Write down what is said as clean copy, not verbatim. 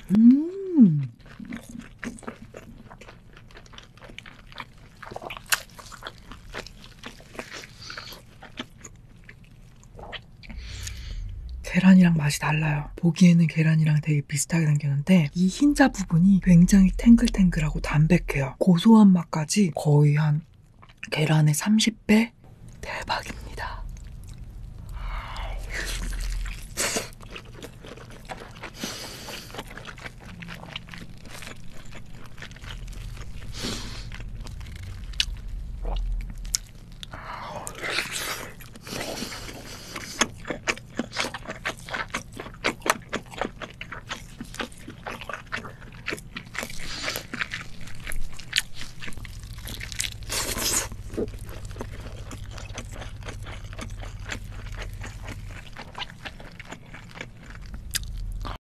음. 계란이랑 맛이 달라요. 보기에는 계란이랑 되게 비슷하게 생겼는데 이 흰자 부분이 굉장히 탱글탱글하고 담백해요. 고소한 맛까지 거의 한 계란의 30배? 대박입니다.